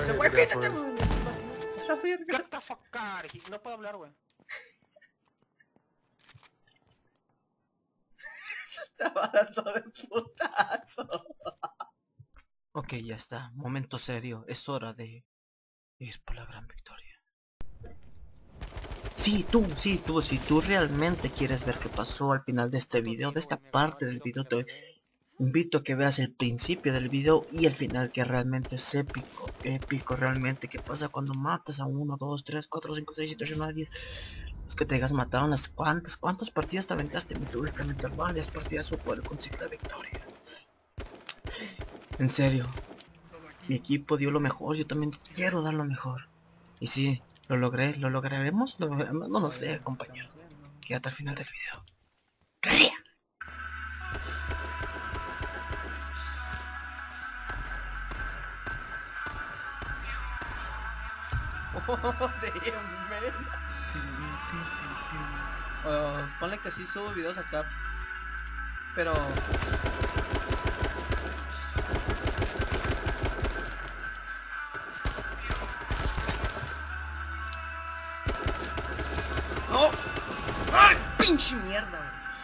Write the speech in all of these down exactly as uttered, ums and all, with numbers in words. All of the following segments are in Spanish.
ese güey, quítate, güey. Get the fuck out of here. No puedo hablar, güey. Estaba dando de putazo. Ok, ya está. Momento serio. Es hora de ir por la gran victoria. Sí, tú, sí, tú, si tú realmente quieres ver qué pasó al final de este video, de esta parte del video, te invito a que veas el principio del video y el final, que realmente es épico, épico realmente. ¿Qué pasa cuando matas a uno, dos, tres, cuatro, cinco, seis, siete, ocho, nueve, diez? Los que te hayas matado unas cuantas, ¿cuántas partidas te aventaste? Me tuve que aventar varias partidas para poder conseguir la victoria. En serio, mi equipo dio lo mejor, yo también quiero dar lo mejor. Y sí, lo logré, lo lograremos, lo lograremos, no lo sé, compañero. Quédate al final del video. ¡Calla! Oh, damn, man. Uh, ponle que sí subo videos acá, pero... ¡Oh! ¡Ay, pinche mierda,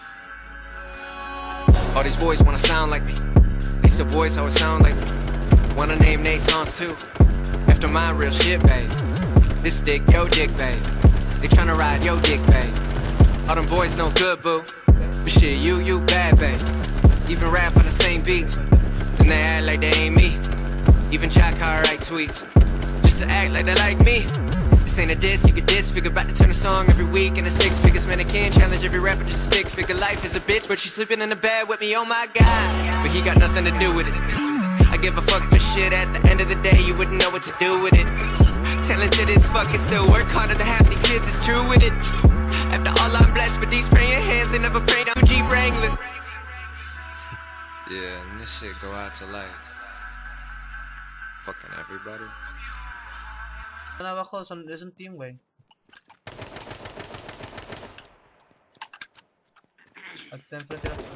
All these boys wanna sound like me. They still boys how it sound like me. Wanna name they songs too. After my real shit, babe. This dick, yo dick, babe. They tryna ride yo dick, babe. All them boys no good, boo. But shit, you, you bad, babe. Even rap on the same beats. Then they act like they ain't me. Even Jack how I write tweets. Just to act like they like me. This ain't a diss, you can diss. Figure about to turn a song every week into six figures. Man, I can't challenge every rapper just stick. Figure life is a bitch, but she's sleeping in the bed with me, oh my god. But he got nothing to do with it. I give a fuck for shit, at the end of the day you wouldn't know what to do with it. Talented as fuck and still work harder than half these kids, it's true with it. After all I'm blessed with these praying hands, they never prayed on Jeep Wrangler. Yeah, and this shit go out to like fucking everybody. Están abajo, son, es un team, güey. Aquí está enfrente de la...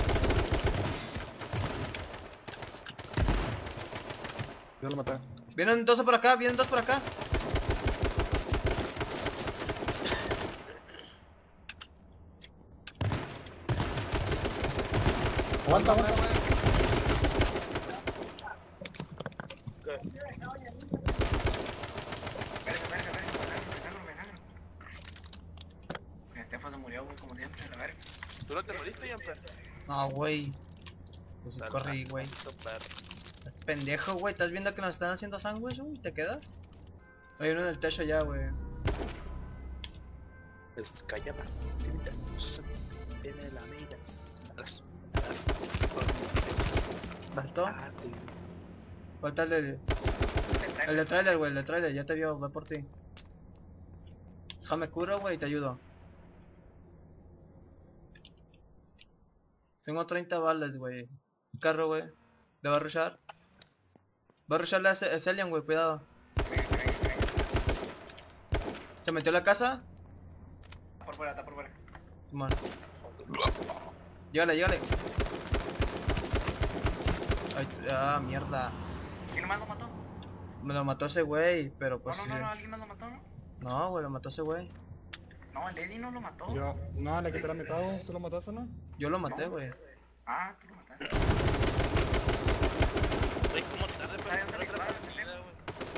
Ya lo maté. Vienen dos por acá, vienen dos por acá. Aguanta, aguanta. Estefan se murió, güey, como siempre, la verga. ¿Tú no te moriste, Jumper? No, güey. Pues sí, corrí, güey. Estás pendejo, güey. ¿Estás viendo que nos están haciendo sándwich, güey? ¿Te quedas? Hay uno en el techo ya, güey. Es callada. Tiene la medida. ¿Saltó? Ah, sí. Falta el de... El de trailer, güey, el de trailer, ya te vio, va por ti. Déjame curo, güey, y te ayudo. Tengo treinta balas, güey. Carro, güey. ¿Le va a rushar? Va a rusharle a ese alien, güey, cuidado. ¿Se metió a la casa? Por fuera, está por fuera. Simón. Llegale, llegale. Ay, ah, mierda. ¿Quién más lo mató? Me lo mató ese güey, pero pues... No, no, no, sí. no, alguien más lo mató, ¿no? No, güey, lo mató ese güey. No, el Eddie no lo mató. Yo, no, le quité la mitad, güey. ¿Tú lo mataste, no? Yo lo maté, güey. Ah, tú lo mataste. Güey, ¿cómo tarde para ¿Sabes dónde encontrar le otra partida, güey?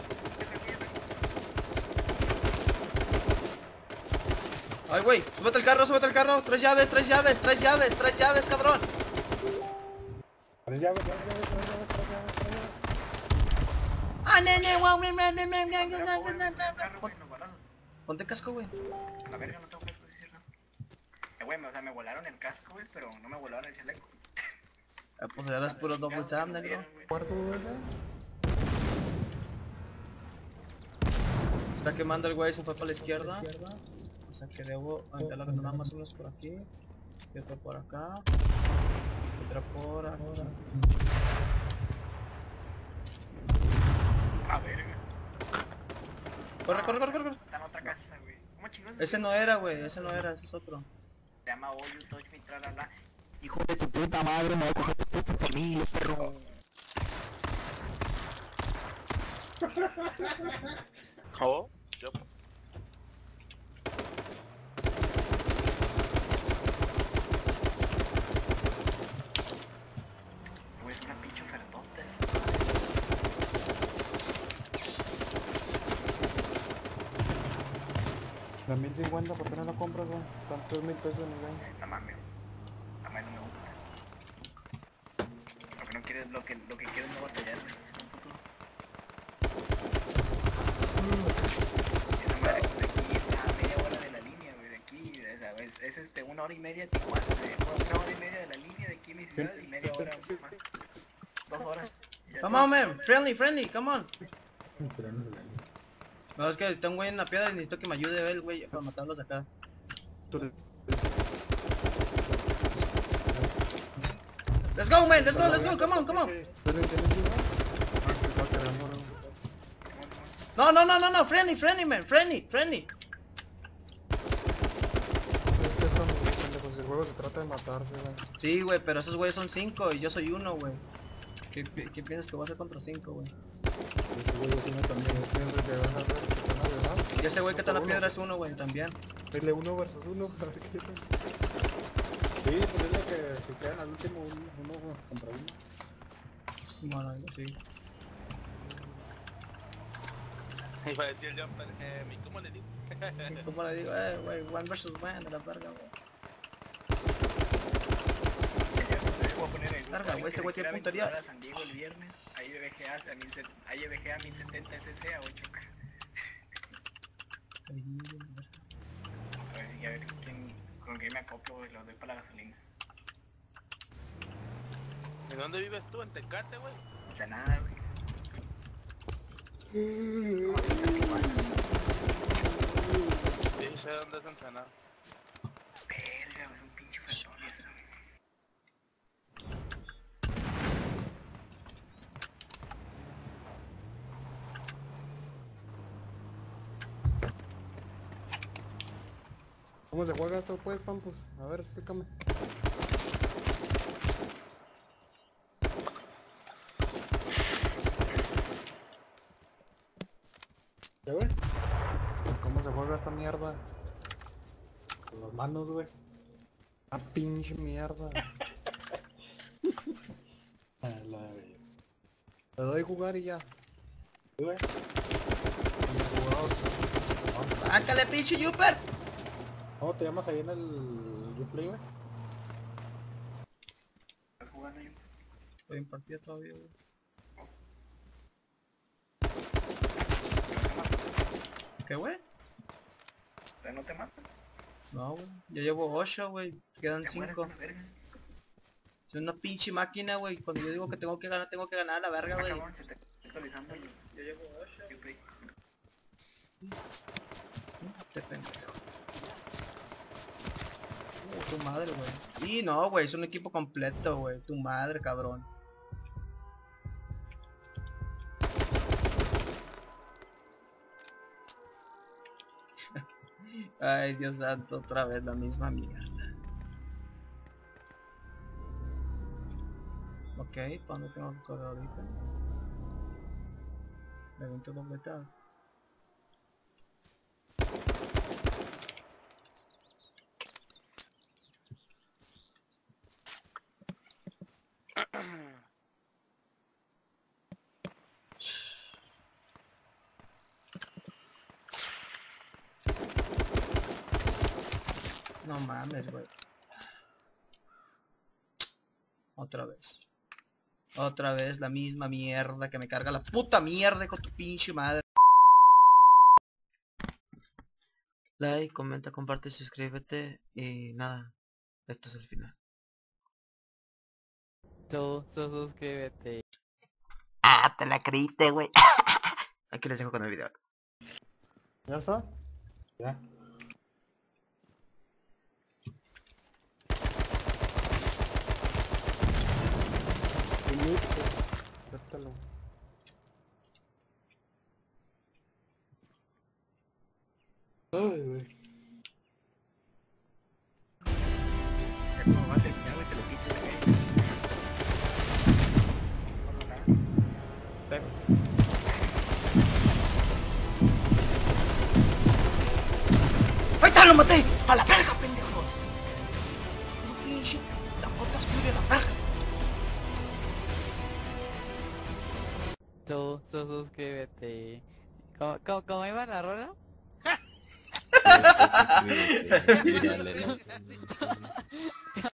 Ay, güey, súbete al carro, súbete al carro. Tres llaves, tres llaves, tres llaves, tres llaves, cabrón. Tres llaves, tres llaves, tres llaves, tres llaves, tres llaves. Ah, nene, wow, me, me, me, me, me, Pero, me, güey, me, en el me, carro, güey, los balazos. Ponte casco, güey. La verga, no tengo casco, decir, ¿no? Eh, güey, o sea, me volaron el casco, güey, pero no me volaron el chaleco. Ah, pues ahora es puro double tap, negro. ¿Cuarto ese? Está quemando el güey, se fue para la izquierda. O sea que debo aventar la granada más o menos por aquí. Y otra por acá. Y otra por aquí. A verga. Corre, corre, corre, corre. Está en otra casa, güey. ¿Cómo chingados? Ese no era, güey, ese no era, ese es otro. Se llama All You Touch Me, tralala. Hijo de tu puta madre, me voy a coger tu puta familia, perro. ¿Cómo? Yo. Güey, es una pinche ofertota esa. La mil cincuenta, ¿por qué no la compras, güey? ¿Cuántos mil pesos en el año? No mames. A mí no me gusta. Lo que no quieres, lo que, lo que quieres no batallar, güey. En un futuro. Esa madre, pues de aquí a media hora de la línea, güey. De aquí, o sea, es, es este, una hora y media de Tijuana, güey. Una hora y media de la línea de aquí a mi ciudad y media hora más. Dos horas. Ya Come te- on, man. Friendly, friendly, come on. No, es que tengo un güey en la piedra y necesito que me ayude él, güey, para matarlos de acá. Let's go, man. Let's go, let's go. Come on, come on. No, no, no, no, no. Friendly, friendly, man. Friendly, friendly. Es que esto, pendejos, el juego se trata de matarse, güey. Sí, güey, pero esos güeyes son cinco y yo soy uno, güey. ¿Qué, pi- ¿Qué piensas que voy a hacer contra cinco, güey? Ese güey tiene también, piensa que van a hacer, que van a ganar. Y ese güey que está en la piedra es uno, güey, también. Dile uno versus uno, a ver qué tal. Sí, pues dile que si quedan al último uno, uno contra uno. Bueno, sí. Iba a decir el Jumper, eh, mi- ¿cómo le digo? ¿Cómo le digo? Eh, güey, one versus one, a la verga, güey. Ya, pues, ahí voy a poner el grupo, Verga, alguien güey, este que güey se quiera tiene puntería. aventurar a San Diego el viernes, ahí B G A a mil setenta, ahí B G A mil setenta S S a ocho K. A ver si a ver quién, con quién me acoplo, güey, lo doy para la gasolina. ¿Y dónde vives tú? ¿En Tecate, güey? No sé nada, güey. Como que está en Tijuana. Sí, sé dónde es Ensenada. Verga, güey, es un pinche ofertón ese, güey. ¿Cómo se juega esto pues, Campos? A ver, explícame. ¿Qué, güey? ¿Cómo se juega esta mierda? Con las manos, güey. Ah, pinche mierda. A la verga. Le doy jugar y ya. ¿Sí, güey? Como jugador. ¡Sácale, pinche Yuper! ¿Cómo te llamas ahí en el Uplay, güey? ¿Estás jugando yo? Estoy en partida todavía, güey. ¿Qué, güey? ¿Pero no te matan? No, güey. Yo llevo ocho, güey. Quedan ¿Te mueres cinco. con la verga? Soy una pinche máquina, güey. Cuando yo digo que tengo que ganar, tengo que ganar a la verga, Ah, güey. cabrón, se te está actualizando el Yo llevo ocho. Uplay. Te pendejo. Oh, tu madre, güey. Y no, güey. Es un equipo completo, güey. Tu madre, cabrón. Ay, Dios santo, otra vez la misma mierda. Ok, ¿para dónde tengo que correr ahorita? Evento completado. No mames, güey. Otra vez. Otra vez la misma mierda que me carga la puta mierda con tu pinche madre. Like, comenta, comparte, suscríbete y nada. Esto es el final. Tú, tú suscríbete. Ah, te la creíste, güey. Aquí les dejo con el video. ¿Ya está? Ya. Dátelo. Ay, güey. Ya cuando va a terminar, güey, te lo quito, güey. No pasa nada. lo maté! ¡A la verga, pendejos! ¡No pinche! ¡Dakota Fury a la verga! Tú, tú suscríbete. ¿Cómo, cómo, cómo iba la rola? Suscríbete, dale like.